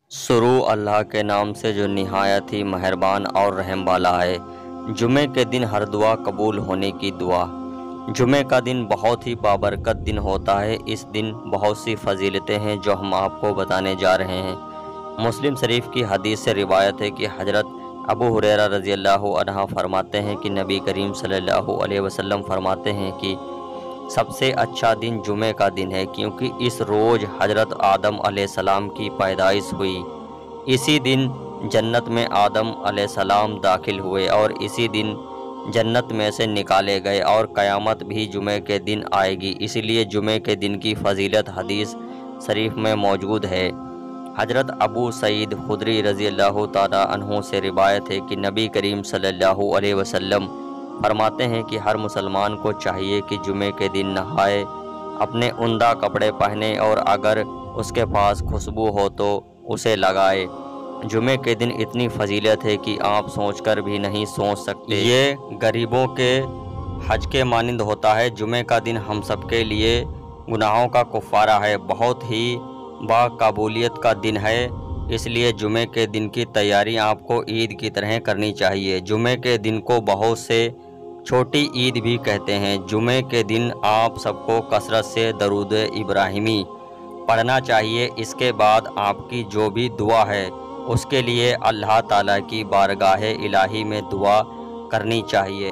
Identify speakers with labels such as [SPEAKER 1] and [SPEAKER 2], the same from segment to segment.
[SPEAKER 1] शुरू अल्लाह के नाम से जो निहायत ही मेहरबान और रहम वाला है। जुमे के दिन हर दुआ कबूल होने की दुआ। जुमे का दिन बहुत ही बाबरकत दिन होता है। इस दिन बहुत सी फजीलतें हैं जो हम आपको बताने जा रहे हैं। मुस्लिम शरीफ की हदीस से रिवायत है कि हज़रत अबू हुरैरा रज़ी अल्लाहु अन्हु फरमाते हैं कि नबी करीम सल्लल्लाहु अलैहि वसल्लम फरमाते हैं कि सबसे अच्छा दिन जुमे का दिन है, क्योंकि इस रोज़ हज़रत आदम अलैहिस्सलाम की पैदाइश हुई। इसी दिन जन्नत में आदम अलैहिस्सलाम दाखिल हुए और इसी दिन जन्नत में से निकाले गए, और क़यामत भी जुमे के दिन आएगी। इसीलिए जुमे के दिन की फजीलत हदीस शरीफ में मौजूद है। हज़रत अबू सईद खुदरी रज़ी अल्लाह ताला अन्हु से रिवायत है कि नबी करीम सल्लल्लाहु अलैहि वसल्लम फरमाते हैं कि हर मुसलमान को चाहिए कि जुमे के दिन नहाए, अपने उम्दा कपड़े पहने और अगर उसके पास खुशबू हो तो उसे लगाए। जुमे के दिन इतनी फजीलत है कि आप सोचकर भी नहीं सोच सकते। ये गरीबों के हज के मानिंद होता है। जुमे का दिन हम सब के लिए गुनाहों का कुफ़ारा है, बहुत ही बाकाबूलियत का दिन है। इसलिए जुमे के दिन की तैयारी आपको ईद की तरह करनी चाहिए। जुमे के दिन को बहुत से छोटी ईद भी कहते हैं। जुमे के दिन आप सबको कसरत से दरूद इब्राहिमी पढ़ना चाहिए। इसके बाद आपकी जो भी दुआ है उसके लिए अल्लाह ताला की बारगाह इलाही में दुआ करनी चाहिए।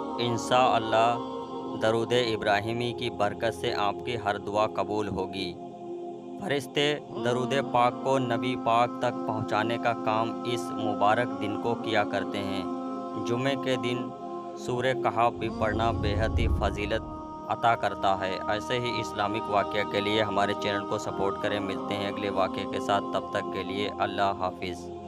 [SPEAKER 1] इंशाअल्लाह दरूद इब्राहिमी की बरकत से आपकी हर दुआ कबूल होगी। फरिश्ते दरूद पाक को नबी पाक तक पहुंचाने का काम इस मुबारक दिन को किया करते हैं। जुमे के दिन सूरह कहफ भी पढ़ना बेहद ही फजीलत अता करता है। ऐसे ही इस्लामिक वाक़या के लिए हमारे चैनल को सपोर्ट करें। मिलते हैं अगले वाक़े के साथ, तब तक के लिए अल्लाह हाफिज़।